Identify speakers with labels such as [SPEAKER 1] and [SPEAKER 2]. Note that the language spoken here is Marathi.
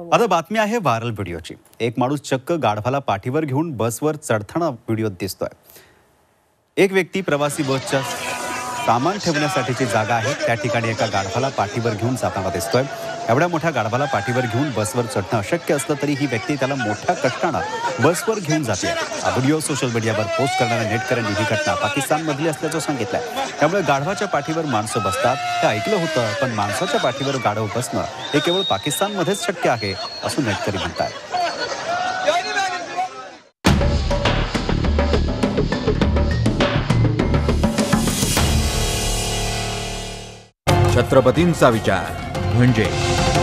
[SPEAKER 1] आता बातमी आहे व्हायरल व्हिडिओची। एक माणूस चक्क गाढवाला पाठीवर घेऊन बसवर चढताना व्हिडिओत दिसतोय। एक व्यक्ती प्रवासी बसच्या सामान ठेवण्यासाठीची जागा आहे त्या ठिकाणी एका गाढवाला पाठीवर घेऊन जाताना दिसतोय। एवढ्या मोठ्या गाढवाला पाठीवर घेऊन बसवर चढणं अशक्य असलं तरी ही व्यक्ती त्याला मोठ्या कष्टानं बसवर घेऊन जाते। हा व्हिडिओ सोशल मीडियावर पोस्ट करणाऱ्या नेटकऱ्यांनी ही घटना पाकिस्तानमधली असल्याचं सांगितलंय। त्यामुळे गाढवाच्या पाठीवर माणसं बसतात हे ऐकलं होतं, पण माणसाच्या पाठीवर गाढव बसणं हे केवळ पाकिस्तानमध्येच शक्य आहे असं नेटकरी म्हणतात।
[SPEAKER 2] छत्रपतींचा विचार म्हणजे